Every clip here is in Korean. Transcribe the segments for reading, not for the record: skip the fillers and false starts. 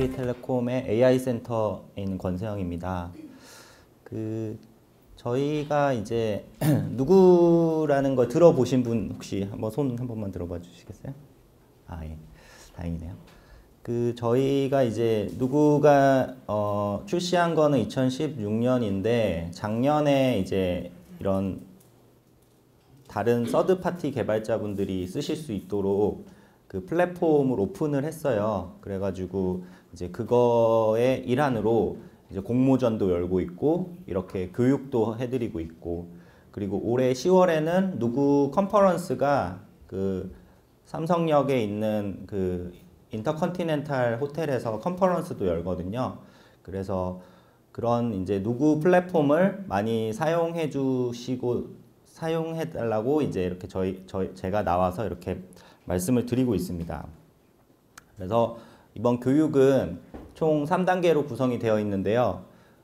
SK텔레콤의 AI 센터에 있는 권세영입니다. 저희가 이제 누구라는 걸 들어보신 분 혹시 한번 손 한 번만 들어봐 주시겠어요? 아, 예. 다행이네요. 저희가 이제 누구가 출시한 거는 2016년인데 작년에 이제 이런 다른 서드 파티 개발자분들이 쓰실 수 있도록 그 플랫폼을 오픈을 했어요. 그래가지고 이제 그거의 일환으로 이제 공모전도 열고 있고 이렇게 교육도 해드리고 있고, 그리고 올해 10월에는 누구 컨퍼런스가 그 삼성역에 있는 그 인터컨티넨탈 호텔에서 컨퍼런스도 열거든요. 그래서 그런 이제 누구 플랫폼을 많이 사용해 주시고 사용해 달라고 이제 이렇게 제가 나와서 이렇게 말씀을 드리고 있습니다. 그래서 이번 교육은 총 3단계로 구성이 되어 있는데요.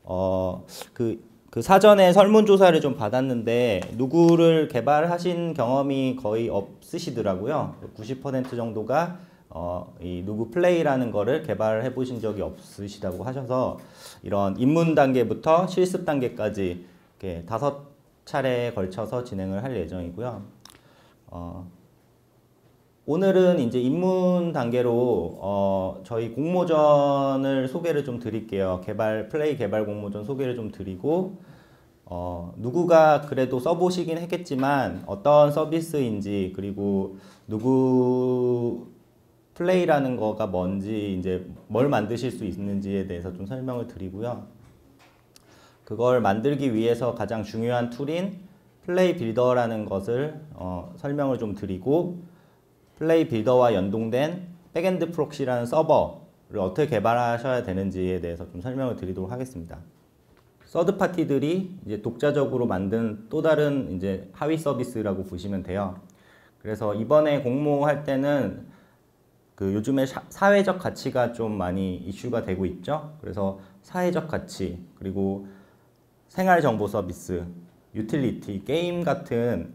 그 사전에 설문조사를 좀 받았는데 누구를 개발하신 경험이 거의 없으시더라고요. 90% 정도가 이 누구 플레이라는 거를 개발해 보신 적이 없으시다고 하셔서 이런 입문 단계부터 실습 단계까지 이렇게 5차례에 걸쳐서 진행을 할 예정이고요. 오늘은 이제 입문 단계로 저희 공모전을 소개를 좀 드릴게요. 플레이 개발 공모전 소개를 좀 드리고, 누구가 그래도 써보시긴 했겠지만 어떤 서비스인지, 그리고 누구 플레이라는 거가 뭔지, 이제 뭘 만드실 수 있는지에 대해서 좀 설명을 드리고요. 그걸 만들기 위해서 가장 중요한 툴인 플레이 빌더라는 것을 설명을 좀 드리고, 플레이 빌더와 연동된 백엔드 프록시라는 서버를 어떻게 개발하셔야 되는지에 대해서 좀 설명을 드리도록 하겠습니다. 서드 파티들이 이제 독자적으로 만든 또 다른 이제 하위 서비스라고 보시면 돼요. 그래서 이번에 공모할 때는 요즘에 사회적 가치가 좀 많이 이슈가 되고 있죠. 그래서 사회적 가치, 그리고 생활 정보 서비스, 유틸리티, 게임 같은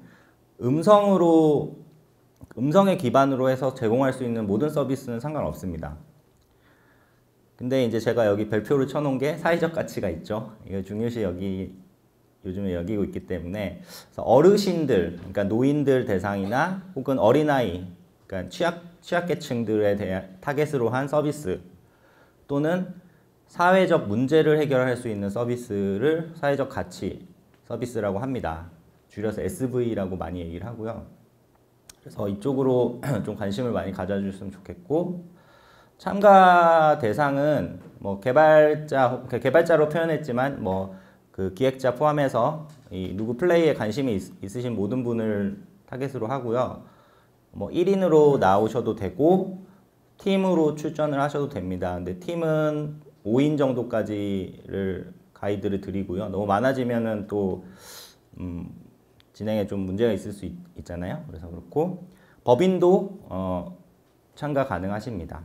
음성에 기반으로 해서 제공할 수 있는 모든 서비스는 상관없습니다. 근데 이제 제가 여기 별표를 쳐놓은 게 사회적 가치가 있죠. 이거 중요시 요즘에 여기고 있기 때문에, 그래서 어르신들, 그러니까 노인들 대상이나 혹은 어린아이, 그러니까 취약계층들에 대한 타겟으로 한 서비스, 또는 사회적 문제를 해결할 수 있는 서비스를 사회적 가치 서비스라고 합니다. 줄여서 SV라고 많이 얘기를 하고요. 그래서 이쪽으로 좀 관심을 많이 가져주셨으면 좋겠고, 참가 대상은 뭐 개발자로 표현했지만 뭐 그 기획자 포함해서 이 누구 플레이에 관심이 있으신 모든 분을 타겟으로 하고요. 뭐 1인으로 나오셔도 되고 팀으로 출전을 하셔도 됩니다. 근데 팀은 5인 정도까지를 가이드를 드리고요. 너무 많아지면은 또 진행에 좀 문제가 있을 수 있잖아요. 그래서 그렇고, 법인도 참가 가능하십니다.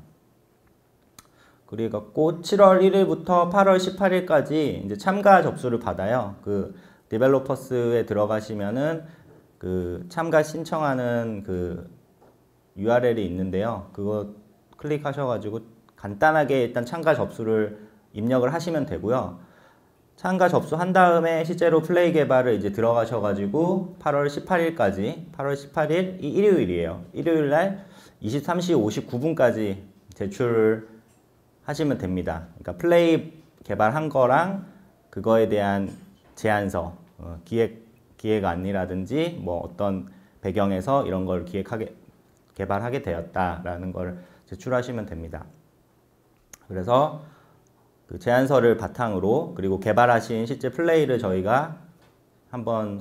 그리고 7월 1일부터 8월 18일까지 이제 참가 접수를 받아요. 그 디벨로퍼스에 들어가시면은 그 참가 신청하는 그 URL이 있는데요. 그거 클릭하셔가지고 간단하게 일단 참가 접수를 입력을 하시면 되고요. 참가 접수한 다음에 실제로 플레이 개발을 이제 들어가셔가지고 8월 18일까지, 8월 18일 이 일요일이에요. 일요일 날 23시 59분까지 제출을 하시면 됩니다. 그러니까 플레이 개발한 거랑 그거에 대한 제안서, 기획안이라든지 뭐 어떤 배경에서 이런 걸 개발하게 되었다라는 걸 제출하시면 됩니다. 그래서 그 제안서를 바탕으로, 그리고 개발하신 실제 플레이를 저희가 한번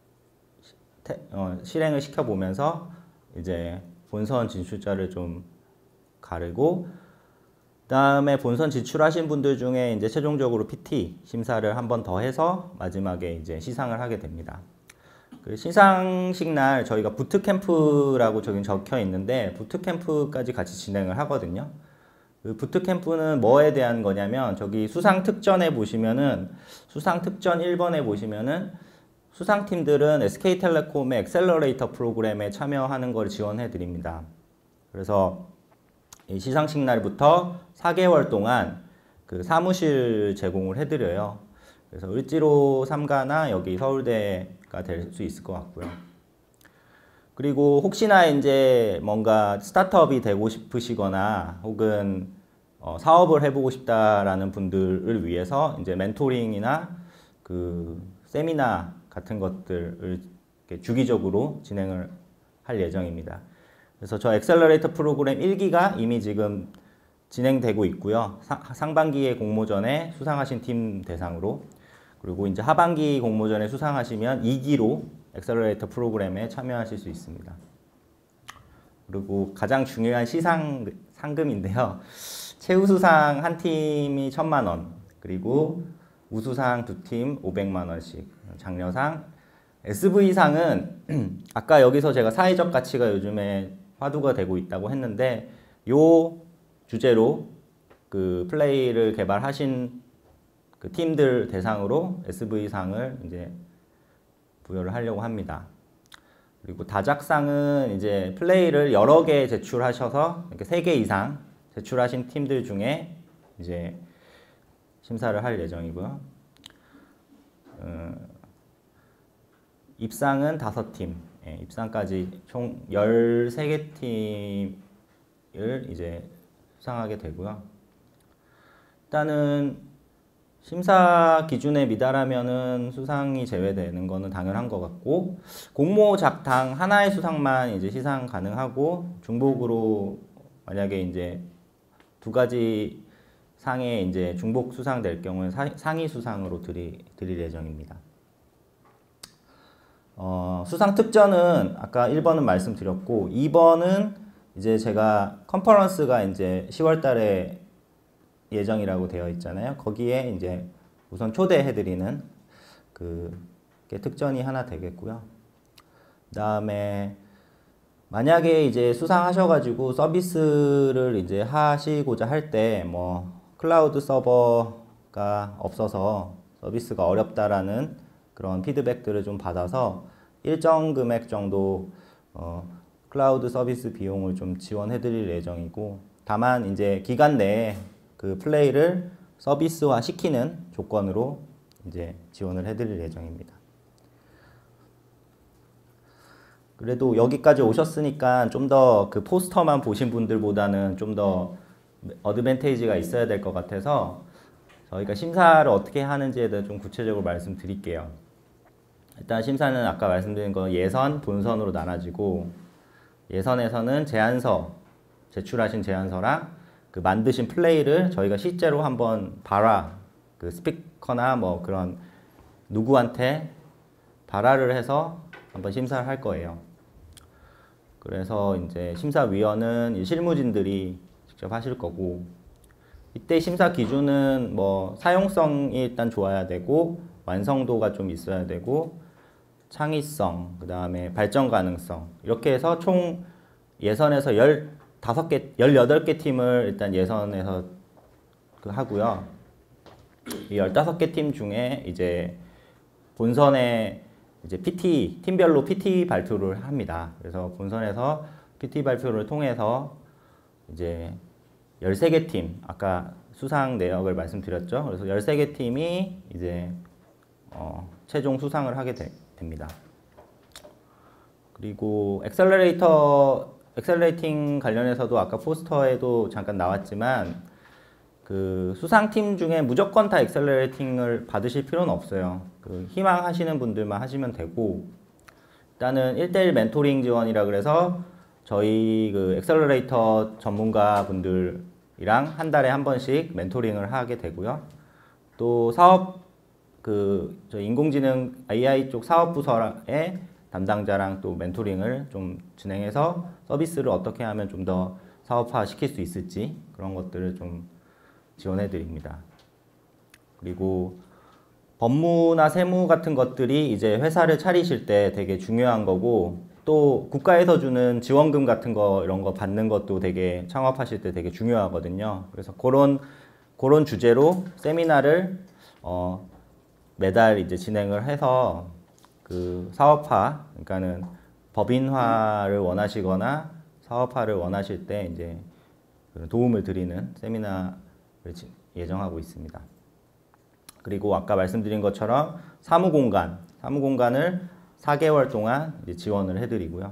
실행을 시켜보면서 이제 본선 진출자를 좀 가르고, 그 다음에 본선 진출하신 분들 중에 이제 최종적으로 PT 심사를 한 번 더 해서 마지막에 이제 시상을 하게 됩니다. 그 시상식 날 저희가 부트캠프라고 저기 적혀 있는데 부트캠프까지 같이 진행을 하거든요. 그 부트캠프는 뭐에 대한 거냐면, 저기 수상특전에 보시면은, 수상특전 1번에 보시면은 수상팀들은 SK텔레콤의 엑셀러레이터 프로그램에 참여하는 걸 지원해 드립니다. 그래서 이 시상식 날부터 4개월 동안 그 사무실 제공을 해드려요. 그래서 을지로 3가나 여기 서울대가 될 수 있을 것 같고요. 그리고 혹시나 이제 뭔가 스타트업이 되고 싶으시거나 혹은 사업을 해보고 싶다라는 분들을 위해서 이제 멘토링이나 그 세미나 같은 것들을 이렇게 주기적으로 진행을 할 예정입니다. 그래서 저 엑셀러레이터 프로그램 1기가 이미 지금 진행되고 있고요. 상반기에 공모전에 수상하신 팀 대상으로, 그리고 이제 하반기 공모전에 수상하시면 2기로 엑셀러레이터 프로그램에 참여하실 수 있습니다. 그리고 가장 중요한 상금인데요. 최우수상 한 팀이 1,000만 원, 그리고 우수상 2팀 500만 원씩, 장려상, SV상은 아까 여기서 제가 사회적 가치가 요즘에 화두가 되고 있다고 했는데 요 주제로 그 플레이를 개발하신 그 팀들 대상으로 SV상을 이제 부여를 하려고 합니다. 그리고 다작상은 이제 플레이를 여러 개 제출하셔서 이렇게 3개 이상 제출하신 팀들 중에 이제 심사를 할 예정이고요. 입상은 5팀, 예, 입상까지 총 13개 팀을 이제 수상하게 되고요. 일단은 심사 기준에 미달하면은 수상이 제외되는 거는 당연한 것 같고, 공모 작당 하나의 수상만 이제 시상 가능하고, 중복으로 만약에 이제 2가지 상에 이제 중복 수상될 경우는 상위 수상으로 드릴 예정입니다. 수상 특전은 아까 1번은 말씀드렸고, 2번은 이제 제가 컨퍼런스가 이제 10월 달에 예정이라고 되어 있잖아요. 거기에 이제 우선 초대해드리는 게 특전이 하나 되겠고요. 그 다음에 만약에 이제 수상하셔가지고 서비스를 이제 하시고자 할 때 뭐 클라우드 서버가 없어서 서비스가 어렵다라는 그런 피드백들을 좀 받아서 일정 금액 정도 클라우드 서비스 비용을 좀 지원해 드릴 예정이고, 다만 이제 기간 내에 그 플레이를 서비스화 시키는 조건으로 이제 지원을 해 드릴 예정입니다. 그래도 여기까지 오셨으니까 좀 더 그 포스터만 보신 분들보다는 좀 더 어드밴테이지가 있어야 될 것 같아서 저희가 심사를 어떻게 하는지에 대해 좀 구체적으로 말씀드릴게요. 일단 심사는 아까 말씀드린 거 예선, 본선으로 나눠지고, 예선에서는 제출하신 제안서랑 그 만드신 플레이를 저희가 실제로 한번 그 스피커나 뭐 그런 누구한테 발화를 해서 한번 심사를 할 거예요. 그래서 이제 심사위원은 실무진들이 직접 하실 거고, 이때 심사 기준은 뭐 사용성이 일단 좋아야 되고, 완성도가 좀 있어야 되고, 창의성, 그 다음에 발전 가능성, 이렇게 해서 총 예선에서 18개 팀을 일단 예선에서 하고요. 이 15개 팀 중에 이제 본선에 이제 팀별로 PT 발표를 합니다. 그래서 본선에서 PT 발표를 통해서 이제 13개 팀, 아까 수상 내역을 말씀드렸죠. 그래서 13개 팀이 이제 최종 수상을 하게 됩니다. 그리고 엑셀레이팅 관련해서도 아까 포스터에도 잠깐 나왔지만 그 수상팀 중에 무조건 다 엑셀레이팅을 받으실 필요는 없어요. 그 희망하시는 분들만 하시면 되고, 일단은 1:1 멘토링 지원이라 그래서 저희 그 엑셀러레이터 전문가 분들이랑 한 달에 한 번씩 멘토링을 하게 되고요. 또 저 인공지능 AI 쪽 사업부서의 담당자랑 또 멘토링을 좀 진행해서 서비스를 어떻게 하면 좀 더 사업화 시킬 수 있을지 그런 것들을 좀 지원해 드립니다. 그리고 법무나 세무 같은 것들이 이제 회사를 차리실 때 되게 중요한 거고, 또 국가에서 주는 지원금 같은 거 이런 거 받는 것도 되게 창업하실 때 되게 중요하거든요. 그래서 그런 주제로 세미나를 매달 이제 진행을 해서 그 사업화, 그러니까는 법인화를 원하시거나 사업화를 원하실 때 이제 그런 도움을 드리는 세미나를 예정하고 있습니다. 그리고 아까 말씀드린 것처럼 사무공간을 4개월 동안 이제 지원을 해드리고요.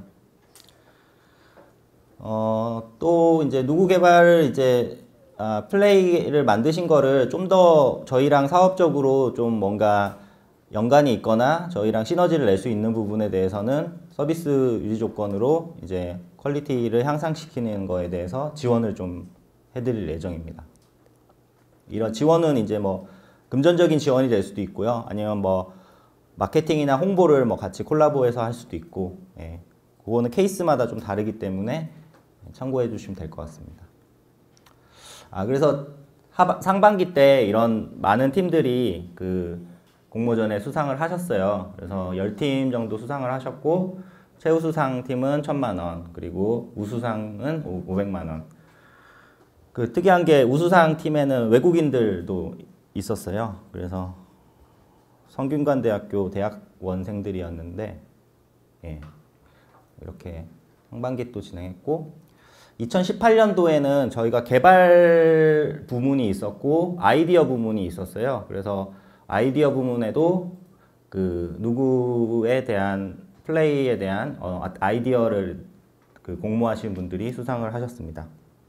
또 이제 누구 개발을 이제 플레이를 만드신 거를 좀 더 저희랑 사업적으로 좀 뭔가 연관이 있거나 저희랑 시너지를 낼 수 있는 부분에 대해서는 서비스 유지 조건으로 이제 퀄리티를 향상시키는 거에 대해서 지원을 좀 해드릴 예정입니다. 이런 지원은 이제 뭐 금전적인 지원이 될 수도 있고요. 아니면 뭐 마케팅이나 홍보를 뭐 같이 콜라보해서 할 수도 있고, 예. 그거는 케이스마다 좀 다르기 때문에 참고해 주시면 될 것 같습니다. 그래서 상반기 때 이런 많은 팀들이 그 공모전에 수상을 하셨어요. 그래서 10팀 정도 수상을 하셨고, 최우수상 팀은 1,000만 원, 그리고 우수상은 500만 원. 그 특이한 게 우수상 팀에는 외국인들도 있었어요. 그래서 성균관대학교 대학원생들이었는데, 예, 이렇게 상반기 또 진행했고, 2018년도에는 저희가 개발 부문이 있었고 아이디어 부문이 있었어요. 그래서 아이디어 부문에도 그 누구에 대한 플레이에 대한 아이디어를 그 공모하신 분들이 수상을 하셨습니다.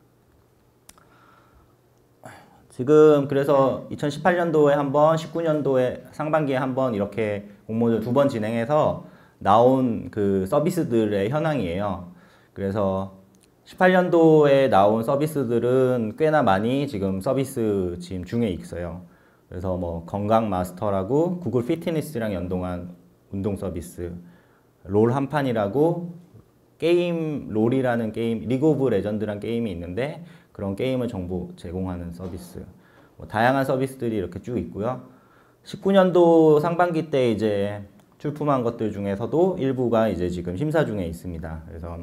지금 그래서 2018년도에 한번, 19년도에 상반기에 한번 이렇게 공모를 2번 진행해서 나온 그 서비스들의 현황이에요. 그래서 18년도에 나온 서비스들은 꽤나 많이 지금 서비스 지금 중에 있어요. 그래서 뭐 건강 마스터라고 구글 피트니스랑 연동한 운동 서비스, 롤 한판이라고 게임, 롤이라는 게임, 리그 오브 레전드라는 게임이 있는데 그런 게임을 정보 제공하는 서비스, 뭐 다양한 서비스들이 이렇게 쭉 있고요. 19년도 상반기 때 이제 출품한 것들 중에서도 일부가 이제 지금 심사 중에 있습니다. 그래서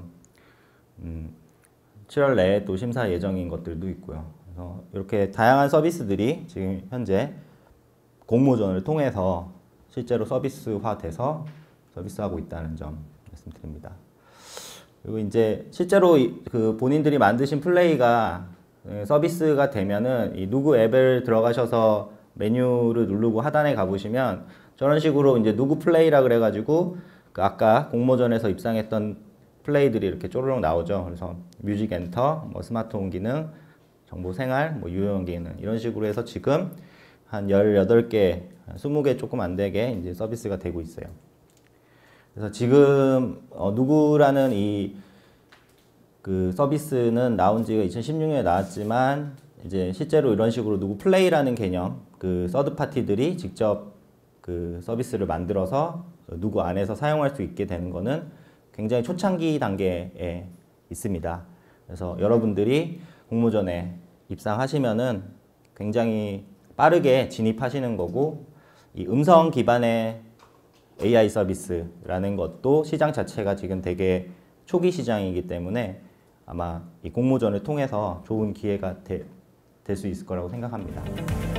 7월 내에 또 심사 예정인 것들도 있고요. 그래서 이렇게 다양한 서비스들이 지금 현재 공모전을 통해서 실제로 서비스화돼서 서비스하고 있다는 점 말씀드립니다. 그리고 이제 실제로 그 본인들이 만드신 플레이가 서비스가 되면은 이 누구 앱을 들어가셔서 메뉴를 누르고 하단에 가보시면 저런 식으로 이제 누구 플레이라 그래가지고 그 아까 공모전에서 입상했던 플레이들이 이렇게 쪼르륵 나오죠. 그래서 뮤직 엔터, 뭐 스마트홈 기능, 정보 생활, 뭐 유형 기능 이런 식으로 해서 지금 한 18개, 20개 조금 안 되게 이제 서비스가 되고 있어요. 그래서 지금 누구라는 이 그 서비스는 나온 지가 2016년에 나왔지만 이제 실제로 이런 식으로 누구 플레이라는 개념, 그 서드 파티들이 직접 그 서비스를 만들어서 누구 안에서 사용할 수 있게 되는 거는 굉장히 초창기 단계에 있습니다. 그래서 여러분들이 공모전에 입상하시면은 굉장히 빠르게 진입하시는 거고, 이 음성 기반의 AI 서비스라는 것도 시장 자체가 지금 되게 초기 시장이기 때문에 아마 이 공모전을 통해서 좋은 기회가 될 수 있을 거라고 생각합니다.